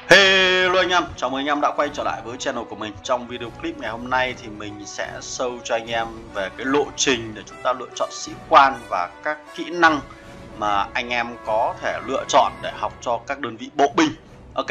Hello anh em, chào mừng anh em đã quay trở lại với channel của mình. Trong video clip ngày hôm nay thì mình sẽ show cho anh em về cái lộ trình để chúng ta lựa chọn sĩ quan và các kỹ năng mà anh em có thể lựa chọn để học cho các đơn vị bộ binh. Ok.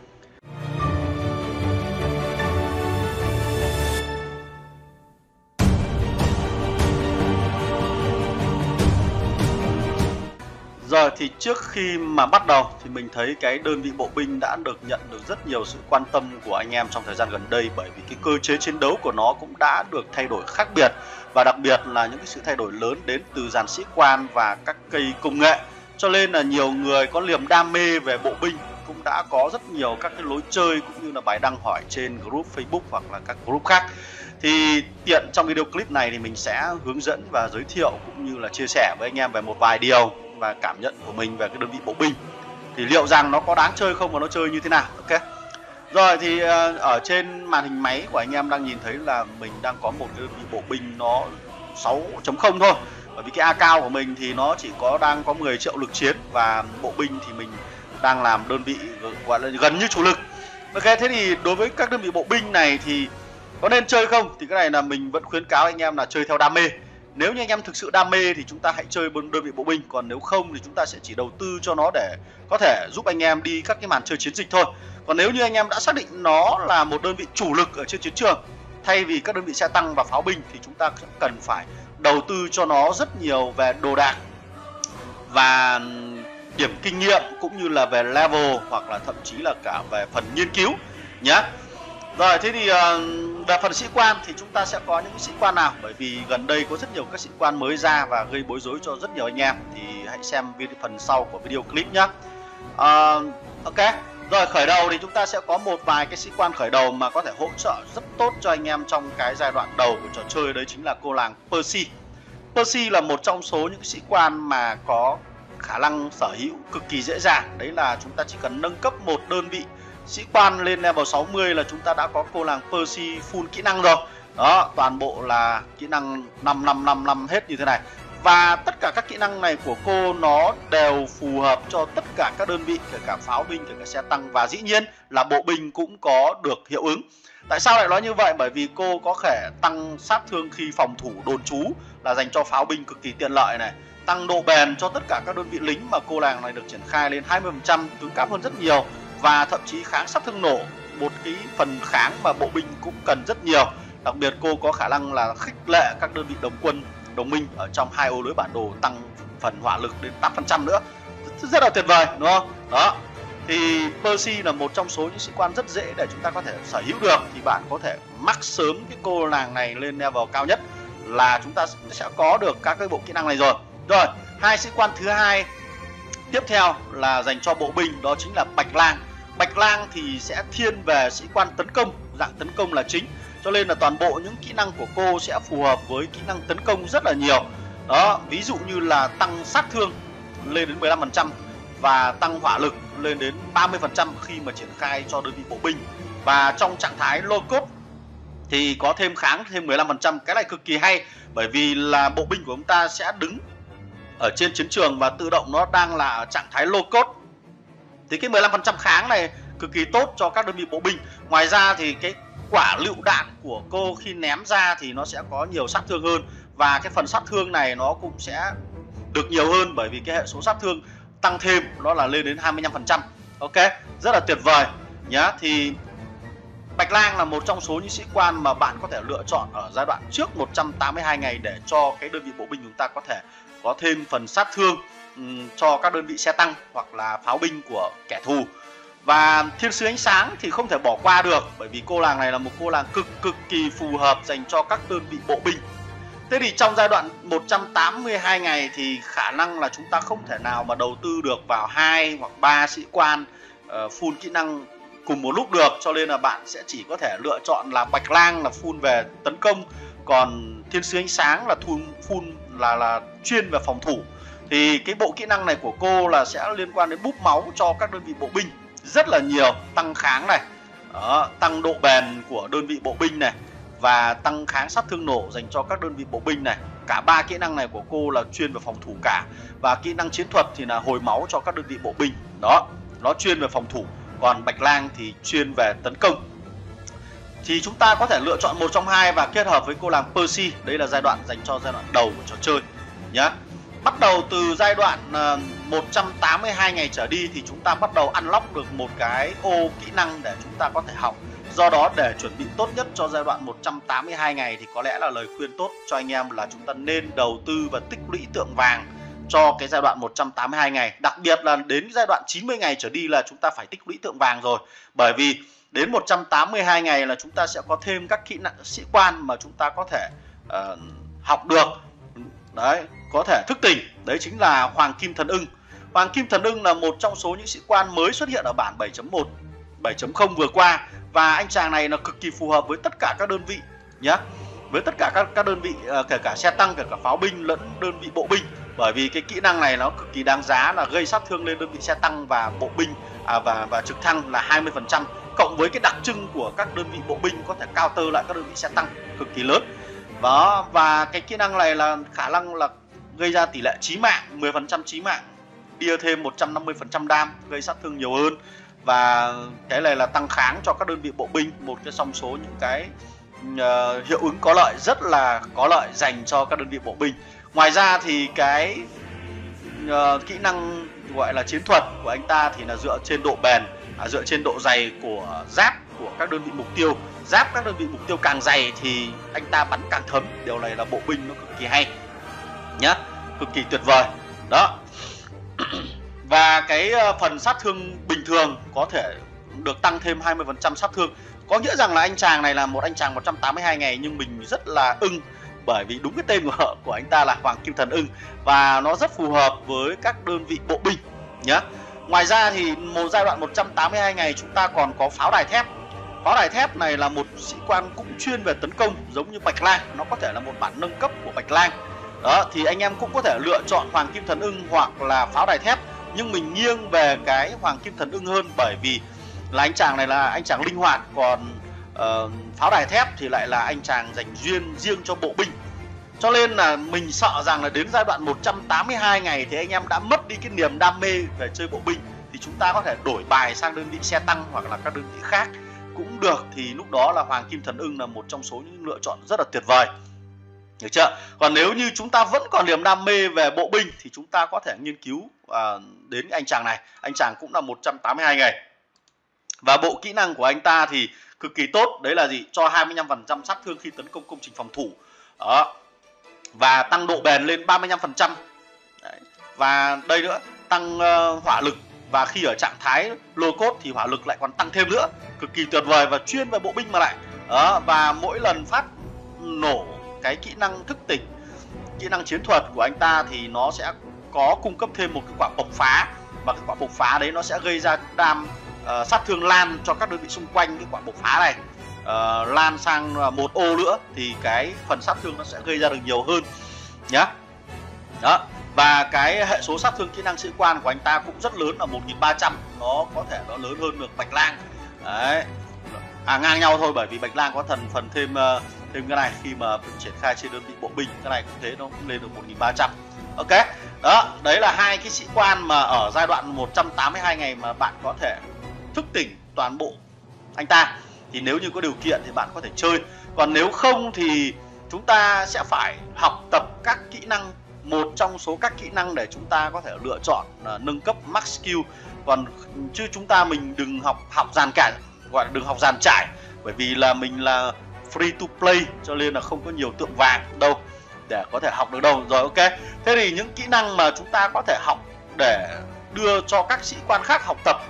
Rồi thì trước khi mà bắt đầu thì mình thấy cái đơn vị bộ binh đã được nhận được rất nhiều sự quan tâm của anh em trong thời gian gần đây, bởi vì cái cơ chế chiến đấu của nó cũng đã được thay đổi khác biệt, và đặc biệt là những cái sự thay đổi lớn đến từ dàn sĩ quan và các cây công nghệ. Cho nên là nhiều người có niềm đam mê về bộ binh cũng đã có rất nhiều các cái lối chơi cũng như là bài đăng hỏi trên group Facebook hoặc là các group khác. Thì tiện trong video clip này thì mình sẽ hướng dẫn và giới thiệu cũng như là chia sẻ với anh em về một vài điều và cảm nhận của mình về cái đơn vị bộ binh, thì liệu rằng nó có đáng chơi không và nó chơi như thế nào. Ok. Rồi thì ở trên màn hình máy của anh em đang nhìn thấy là mình đang có một cái đơn vị bộ binh nó 6.0 thôi, bởi vì cái A cao của mình thì nó chỉ đang có 10 triệu lực chiến, và bộ binh thì mình đang làm đơn vị gọi là gần như chủ lực. Ok, thế thì đối với các đơn vị bộ binh này thì có nên chơi không? Thì cái này là mình vẫn khuyến cáo anh em là chơi theo đam mê. Nếu như anh em thực sự đam mê thì chúng ta hãy chơi đơn vị bộ binh, còn nếu không thì chúng ta sẽ chỉ đầu tư cho nó để có thể giúp anh em đi các cái màn chơi chiến dịch thôi. Còn nếu như anh em đã xác định nó là một đơn vị chủ lực ở trên chiến trường, thay vì các đơn vị xe tăng và pháo binh, thì chúng ta cần phải đầu tư cho nó rất nhiều về đồ đạc và điểm kinh nghiệm, cũng như là về level, hoặc là thậm chí là cả về phần nghiên cứu nhé. Rồi, thế thì về phần sĩ quan thì chúng ta sẽ có những sĩ quan nào? Bởi vì gần đây có rất nhiều các sĩ quan mới ra và gây bối rối cho rất nhiều anh em, thì hãy xem phần sau của video clip nhé. Ok. Rồi, khởi đầu thì chúng ta sẽ có một vài cái sĩ quan khởi đầu mà có thể hỗ trợ rất tốt cho anh em trong cái giai đoạn đầu của trò chơi, đấy chính là cô làng Percy. Percy là một trong số những sĩ quan mà có khả năng sở hữu cực kỳ dễ dàng. Đấy là chúng ta chỉ cần nâng cấp một đơn vị sĩ quan lên level 60 là chúng ta đã có cô làng Percy full kỹ năng rồi. Đó, toàn bộ là kỹ năng 5 hết như thế này. Và tất cả các kỹ năng này của cô nó đều phù hợp cho tất cả các đơn vị, kể cả pháo binh, kể cả xe tăng, và dĩ nhiên là bộ binh cũng có được hiệu ứng. Tại sao lại nói như vậy? Bởi vì cô có thể tăng sát thương khi phòng thủ đồn trú, là dành cho pháo binh cực kỳ tiện lợi này. Tăng độ bền cho tất cả các đơn vị lính mà cô làng này được triển khai lên 20%, cứng cáp hơn rất nhiều. Và thậm chí kháng sát thương nổ, một cái phần kháng mà bộ binh cũng cần rất nhiều. Đặc biệt cô có khả năng là khích lệ các đơn vị đồng quân, đồng minh ở trong hai ô lưới bản đồ, tăng phần hỏa lực đến 8% nữa. Rất là tuyệt vời, đúng không? Đó. Thì Percy là một trong số những sĩ quan rất dễ để chúng ta có thể sở hữu được. Thì bạn có thể mắc sớm cái cô làng này lên level cao nhất là chúng ta sẽ có được các cái bộ kỹ năng này rồi. Rồi, hai sĩ quan thứ hai tiếp theo là dành cho bộ binh, đó chính là Bạch Lang. Bạch Lang thì sẽ thiên về sĩ quan tấn công, dạng tấn công là chính. Cho nên là toàn bộ những kỹ năng của cô sẽ phù hợp với kỹ năng tấn công rất là nhiều. Đó, ví dụ như là tăng sát thương lên đến 15% và tăng hỏa lực lên đến 30% khi mà triển khai cho đơn vị bộ binh. Và trong trạng thái low cost thì có thêm kháng thêm 15%. Cái này cực kỳ hay, bởi vì là bộ binh của chúng ta sẽ đứng ở trên chiến trường và tự động nó đang là ở trạng thái low cost. Thì cái 15% kháng này cực kỳ tốt cho các đơn vị bộ binh. Ngoài ra thì cái quả lựu đạn của cô khi ném ra thì nó sẽ có nhiều sát thương hơn, và cái phần sát thương này nó cũng sẽ được nhiều hơn, bởi vì cái hệ số sát thương tăng thêm nó là lên đến 25%. Ok, rất là tuyệt vời nhá. Thì Bạch Lang là một trong số những sĩ quan mà bạn có thể lựa chọn ở giai đoạn trước 182 ngày để cho cái đơn vị bộ binh chúng ta có thể có thêm phần sát thương cho các đơn vị xe tăng hoặc là pháo binh của kẻ thù. Và Thiên sứ ánh sáng thì không thể bỏ qua được, bởi vì cô làng này là một cô làng cực kỳ phù hợp dành cho các đơn vị bộ binh. Thế thì trong giai đoạn 182 ngày thì khả năng là chúng ta không thể nào mà đầu tư được vào 2 hoặc 3 sĩ quan full kỹ năng cùng một lúc được, cho nên là bạn sẽ chỉ có thể lựa chọn là Bạch Lang là full về tấn công, còn Thiên sứ ánh sáng là full là chuyên về phòng thủ. Thì cái bộ kỹ năng này của cô là sẽ liên quan đến búp máu cho các đơn vị bộ binh rất là nhiều, tăng kháng này, đó, tăng độ bền của đơn vị bộ binh này, và tăng kháng sát thương nổ dành cho các đơn vị bộ binh này. Cả ba kỹ năng này của cô là chuyên về phòng thủ cả, và kỹ năng chiến thuật thì là hồi máu cho các đơn vị bộ binh. Đó, nó chuyên về phòng thủ. còn Bạch Lang thì chuyên về tấn công. Thì chúng ta có thể lựa chọn một trong hai và kết hợp với cô nàng Percy. Đấy là giai đoạn dành cho giai đoạn đầu của trò chơi nhá. Bắt đầu từ giai đoạn 182 ngày trở đi thì chúng ta bắt đầu unlock được một cái ô kỹ năng để chúng ta có thể học. Do đó để chuẩn bị tốt nhất cho giai đoạn 182 ngày thì có lẽ là lời khuyên tốt cho anh em là chúng ta nên đầu tư và tích lũy tượng vàng cho cái giai đoạn 182 ngày. Đặc biệt là đến giai đoạn 90 ngày trở đi là chúng ta phải tích lũy tượng vàng rồi. Bởi vì đến 182 ngày là chúng ta sẽ có thêm các kỹ năng sĩ quan mà chúng ta có thể học được. Đấy, có thể thức tỉnh. Đấy chính là Hoàng Kim Thần Ưng. Hoàng Kim Thần Ưng là một trong số những sĩ quan mới xuất hiện ở bản 7.1, 7.0 vừa qua. Và anh chàng này là cực kỳ phù hợp với tất cả các đơn vị nhé. Với tất cả các đơn vị, kể cả xe tăng, kể cả pháo binh lẫn đơn vị bộ binh. Bởi vì cái kỹ năng này nó cực kỳ đáng giá, là gây sát thương lên đơn vị xe tăng và bộ binh và trực thăng là 20%. Cộng với cái đặc trưng của các đơn vị bộ binh có thể counter lại các đơn vị xe tăng cực kỳ lớn. Đó, và cái kỹ năng này là khả năng là gây ra tỷ lệ chí mạng 10% chí mạng, bia thêm 150% đam, gây sát thương nhiều hơn. Và cái này là tăng kháng cho các đơn vị bộ binh, một cái trong số những cái hiệu ứng có lợi, rất là có lợi dành cho các đơn vị bộ binh. Ngoài ra thì cái kỹ năng gọi là chiến thuật của anh ta thì là dựa trên độ bền, dựa trên độ dày của giáp của các đơn vị mục tiêu. Giáp các đơn vị mục tiêu càng dày thì anh ta bắn càng thấm. Điều này là bộ binh nó cực kỳ hay nhá, cực kỳ tuyệt vời đó. Và cái phần sát thương bình thường có thể được tăng thêm 20% sát thương. Có nghĩa rằng là anh chàng này là một anh chàng 182 ngày, nhưng mình rất là ưng bởi vì đúng cái tên của anh ta là Hoàng Kim Thần Ưng, và nó rất phù hợp với các đơn vị bộ binh nhá. Ngoài ra thì một giai đoạn 182 ngày chúng ta còn có pháo đài thép. Pháo đài thép này là một sĩ quan cũng chuyên về tấn công giống như Bạch Lang, nó có thể là một bản nâng cấp của Bạch Lang. Đó, thì anh em cũng có thể lựa chọn Hoàng Kim Thần Ưng hoặc là pháo đài thép, nhưng mình nghiêng về cái Hoàng Kim Thần Ưng hơn, bởi vì là anh chàng này là anh chàng linh hoạt, còn pháo đài thép thì lại là anh chàng dành riêng cho bộ binh. Cho nên là mình sợ rằng là đến giai đoạn 182 ngày thì anh em đã mất đi cái niềm đam mê về chơi bộ binh, thì chúng ta có thể đổi bài sang đơn vị xe tăng hoặc là các đơn vị khác cũng được. Thì lúc đó là Hoàng Kim Thần Ưng là một trong số những lựa chọn rất là tuyệt vời, được chưa? Còn nếu như chúng ta vẫn còn niềm đam mê về bộ binh thì chúng ta có thể nghiên cứu đến anh chàng này. Anh chàng cũng là 182 ngày. Và bộ kỹ năng của anh ta thì cực kỳ tốt. Đấy là gì? Cho 25% sát thương khi tấn công công trình phòng thủ. Đó. Và tăng độ bền lên 35%. Đấy. Và đây nữa, tăng hỏa lực. Và khi ở trạng thái lô cốt thì hỏa lực lại còn tăng thêm nữa. Cực kỳ tuyệt vời và chuyên về bộ binh mà lại. Đó. Và mỗi lần phát nổ cái kỹ năng thức tỉnh, kỹ năng chiến thuật của anh ta thì nó sẽ có cung cấp thêm một cái quả bộc phá. Và cái quả bộc phá đấy nó sẽ gây ra đam sát thương lan cho các đơn vị xung quanh cái quả bộc phá này. Lan sang một ô nữa thì cái phần sát thương nó sẽ gây ra được nhiều hơn nhá. Đó. Và cái hệ số sát thương kỹ năng sĩ quan của anh ta cũng rất lớn, là 1300. Nó có thể nó lớn hơn được Bạch Lang. Đấy. Ngang nhau thôi, bởi vì Bạch Lang có phần thêm cái này khi mà triển khai trên đơn vị bộ binh. Cái này cũng thế, nó cũng lên được 1300. Ok. Đó, đấy là hai cái sĩ quan mà ở giai đoạn 182 ngày mà bạn có thể thức tỉnh toàn bộ anh ta. Thì nếu như có điều kiện thì bạn có thể chơi. Còn nếu không thì chúng ta sẽ phải học tập các kỹ năng, một trong số các kỹ năng để chúng ta có thể lựa chọn nâng cấp max skill. Còn chứ chúng ta mình đừng học dàn cản, gọi là đừng học dàn trải, bởi vì là mình là free to play cho nên là không có nhiều tượng vàng đâu để có thể học được đâu. Rồi, ok. Thế thì những kỹ năng mà chúng ta có thể học để đưa cho các sĩ quan khác học tập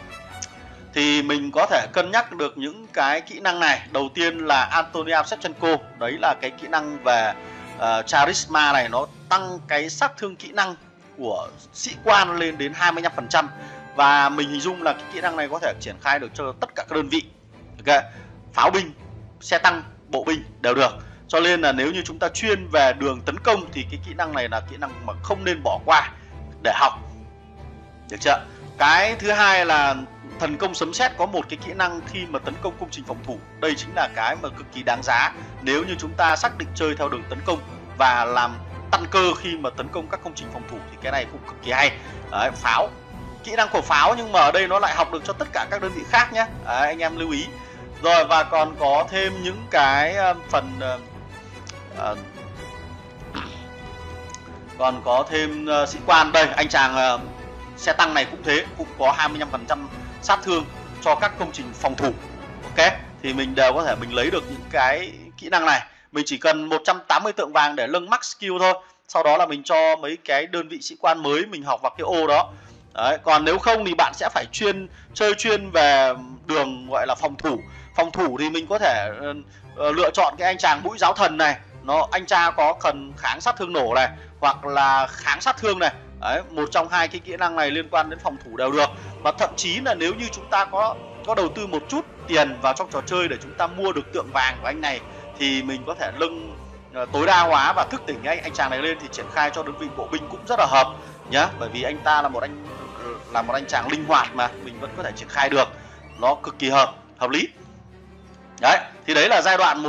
thì mình có thể cân nhắc được những cái kỹ năng này. Đầu tiên là Antonia Shevchenko. Đấy là cái kỹ năng về charisma này, nó tăng cái sát thương kỹ năng của sĩ quan lên đến 25%. Và mình hình dung là cái kỹ năng này có thể triển khai được cho tất cả các đơn vị. Ok. Pháo binh, xe tăng, bộ binh đều được. Cho nên là nếu như chúng ta chuyên về đường tấn công thì cái kỹ năng này là kỹ năng mà không nên bỏ qua để học. Được chưa? Cái thứ hai là thần công sấm sét có một cái kỹ năng khi mà tấn công công trình phòng thủ. Đây chính là cái mà cực kỳ đáng giá nếu như chúng ta xác định chơi theo đường tấn công và làm tăng cơ khi mà tấn công các công trình phòng thủ, thì cái này cũng cực kỳ hay. Đấy, pháo kỹ năng của pháo, nhưng mà ở đây nó lại học được cho tất cả các đơn vị khác nhé. Đấy, anh em lưu ý. Rồi và còn có thêm những cái phần còn có thêm sĩ quan. Đây, anh chàng xe tăng này cũng thế, cũng có 25% sát thương cho các công trình phòng thủ. Ok, thì mình đều có thể mình lấy được những cái kỹ năng này. Mình chỉ cần 180 tượng vàng để nâng max skill thôi. Sau đó là mình cho mấy cái đơn vị sĩ quan mới mình học vào cái ô đó. Đấy, còn nếu không thì bạn sẽ phải chơi chuyên về đường gọi là phòng thủ. Phòng thủ thì mình có thể lựa chọn cái anh chàng mũi giáo thần này. Anh cha có cần kháng sát thương nổ này, hoặc là kháng sát thương này. Đấy, một trong hai cái kỹ năng này liên quan đến phòng thủ đều được. Và thậm chí là nếu như chúng ta có đầu tư một chút tiền vào trong trò chơi để chúng ta mua được tượng vàng của anh này, thì mình có thể nâng tối đa hóa và thức tỉnh anh chàng này lên, thì triển khai cho đơn vị bộ binh cũng rất là hợp nhá. Bởi vì anh ta là một anh chàng linh hoạt mà mình vẫn có thể triển khai được, nó cực kỳ hợp lý. Đấy, thì đấy là giai đoạn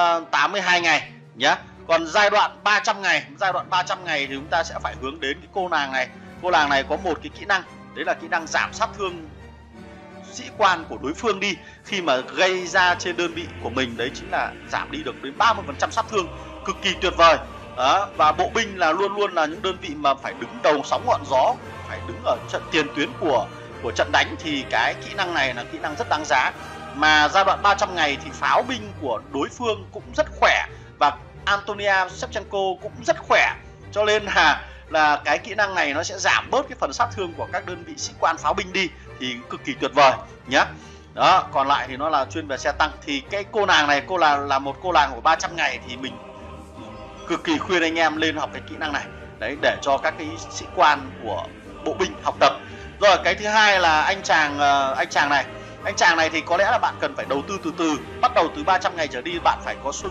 182 ngày nhá. Còn giai đoạn 300 ngày thì chúng ta sẽ phải hướng đến cái cô nàng này. Cô nàng này có một cái kỹ năng, đấy là kỹ năng giảm sát thương sĩ quan của đối phương đi khi mà gây ra trên đơn vị của mình. Đấy chính là giảm đi được đến 30% sát thương, cực kỳ tuyệt vời. Đó, và bộ binh là luôn luôn là những đơn vị mà phải đứng đầu sóng ngọn gió, phải đứng ở trận tiền tuyến của trận đánh, thì cái kỹ năng này là kỹ năng rất đáng giá. Mà giai đoạn 300 ngày thì pháo binh của đối phương cũng rất khỏe và Antonia Shevchenko cũng rất khỏe, cho nên là cái kỹ năng này nó sẽ giảm bớt cái phần sát thương của các đơn vị sĩ quan pháo binh đi, thì cực kỳ tuyệt vời nhé. Đó, còn lại thì nó là chuyên về xe tăng. Thì cái cô nàng này, cô là một cô nàng của 300 ngày thì mình cực kỳ khuyên anh em lên học cái kỹ năng này đấy, để cho các cái sĩ quan của bộ binh học tập. Rồi cái thứ hai là anh chàng này. Anh chàng này thì có lẽ là bạn cần phải đầu tư từ từ, bắt đầu từ 300 ngày trở đi bạn phải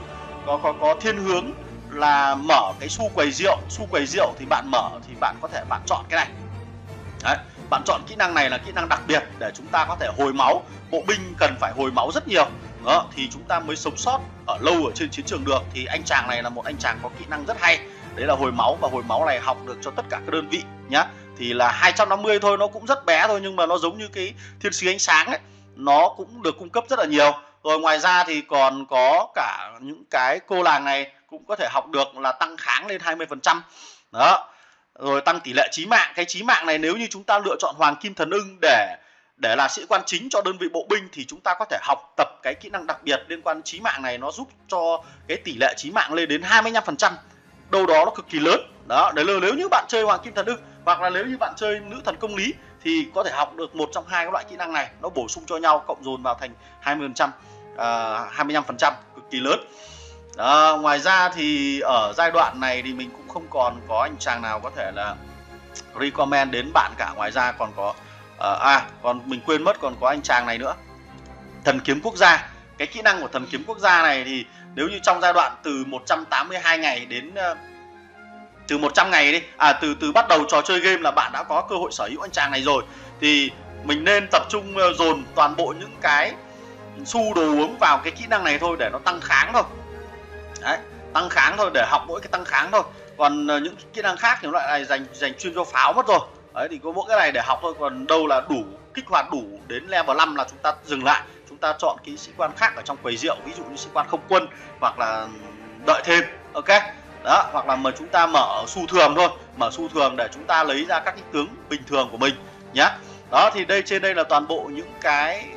có thiên hướng là mở cái xu quầy rượu thì bạn mở, thì bạn có thể bạn chọn cái này. Đấy, bạn chọn kỹ năng này là kỹ năng đặc biệt để chúng ta có thể hồi máu. Bộ binh cần phải hồi máu rất nhiều đó, thì chúng ta mới sống sót ở lâu ở trên chiến trường được. Thì anh chàng này là một anh chàng có kỹ năng rất hay, đấy là hồi máu. Và hồi máu này học được cho tất cả các đơn vị nhá. Thì là 250 thôi, nó cũng rất bé thôi, nhưng mà nó giống như cái thiên sứ ánh sáng ấy, nó cũng được cung cấp rất là nhiều. Rồi ngoài ra thì còn có cả những cái cô làng này cũng có thể học được là tăng kháng lên 20%. Đó. Rồi tăng tỷ lệ chí mạng. Cái chí mạng này nếu như chúng ta lựa chọn Hoàng Kim Thần Ưng để là sĩ quan chính cho đơn vị bộ binh, thì chúng ta có thể học tập cái kỹ năng đặc biệt liên quan đến chí mạng này. Nó giúp cho cái tỷ lệ chí mạng lên đến 25%. Đâu đó nó cực kỳ lớn. Đó, đấy là nếu như bạn chơi Hoàng Kim Thần Ưng, hoặc là nếu như bạn chơi Nữ Thần Công Lý, thì có thể học được một trong hai cái loại kỹ năng này, nó bổ sung cho nhau, cộng dồn vào thành 20%, 25%, cực kỳ lớn. Đó, ngoài ra thì ở giai đoạn này thì mình cũng không còn có anh chàng nào có thể là recommend đến bạn cả. Ngoài ra còn có còn mình quên mất, còn có anh chàng này nữa, Thần Kiếm Quốc Gia. Cái kỹ năng của Thần Kiếm Quốc Gia này thì nếu như trong giai đoạn từ 182 ngày đến từ 100 ngày đi, từ bắt đầu trò chơi game là bạn đã có cơ hội sở hữu anh chàng này rồi, thì mình nên tập trung dồn toàn bộ những cái xu đồ uống vào cái kỹ năng này thôi, để nó tăng kháng thôi. Đấy, tăng kháng thôi, để học mỗi cái tăng kháng thôi. Còn những kỹ năng khác thì nó lại dành chuyên cho pháo mất rồi. Đấy, thì có mỗi cái này để học thôi. Còn đâu là đủ kích hoạt đủ đến level 5 là chúng ta dừng lại, chúng ta chọn cái sĩ quan khác ở trong quầy rượu, ví dụ như sĩ quan không quân, hoặc là đợi thêm. Ok. Đó, hoặc là mà chúng ta mở xu thường thôi, mở xu thường để chúng ta lấy ra các cái tướng bình thường của mình nhé. Đó, thì trên đây là toàn bộ những cái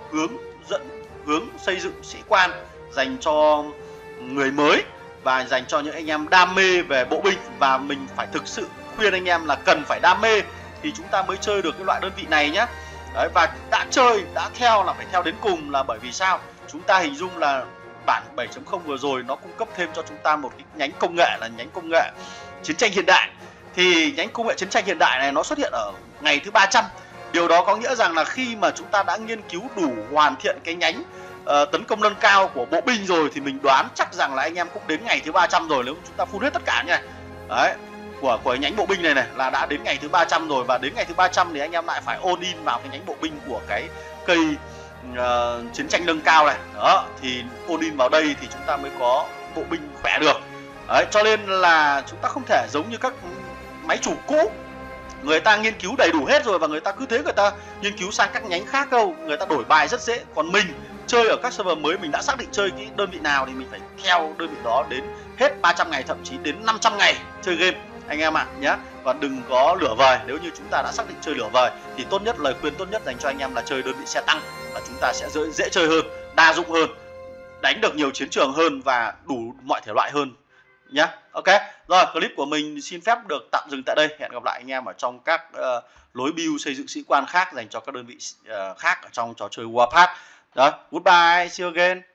hướng xây dựng sĩ quan dành cho người mới và dành cho những anh em đam mê về bộ binh. Và mình phải thực sự khuyên anh em là cần phải đam mê thì chúng ta mới chơi được cái loại đơn vị này nhé. Đấy, và đã theo là phải theo đến cùng, là bởi vì sao? Chúng ta hình dung là bản 7.0 vừa rồi nó cung cấp thêm cho chúng ta một cái nhánh công nghệ là nhánh công nghệ chiến tranh hiện đại. Thì nhánh công nghệ chiến tranh hiện đại này nó xuất hiện ở ngày thứ 300. Điều đó có nghĩa rằng là khi mà chúng ta đã nghiên cứu đủ hoàn thiện cái nhánh tấn công nâng cao của bộ binh rồi, thì mình đoán chắc rằng là anh em cũng đến ngày thứ 300 rồi, nếu chúng ta full hết tất cả nha. Đấy, của nhánh bộ binh này là đã đến ngày thứ 300 rồi. Và đến ngày thứ 300 thì anh em lại phải all in vào cái nhánh bộ binh của cái cây chiến tranh nâng cao này. Đó, thì all in vào đây thì chúng ta mới có bộ binh khỏe được. Đấy, cho nên là chúng ta không thể giống như các máy chủ cũ Người ta nghiên cứu đầy đủ hết rồi và người ta cứ thế người ta nghiên cứu sang các nhánh khác đâu, người ta đổi bài rất dễ. Còn mình chơi ở các server mới, mình đã xác định chơi cái đơn vị nào thì mình phải theo đơn vị đó đến hết 300 ngày, thậm chí đến 500 ngày chơi game anh em ạ nhé. Và đừng có lửa vời. Nếu như chúng ta đã xác định chơi lửa vời thì tốt nhất, lời khuyên tốt nhất dành cho anh em là chơi đơn vị xe tăng, và chúng ta sẽ dễ chơi hơn, đa dụng hơn, đánh được nhiều chiến trường hơn và đủ mọi thể loại hơn nhé. Ok, rồi clip của mình xin phép được tạm dừng tại đây. Hẹn gặp lại anh em ở trong các lối build xây dựng sĩ quan khác dành cho các đơn vị khác ở trong trò chơi Warpath. Đó, goodbye, see you again.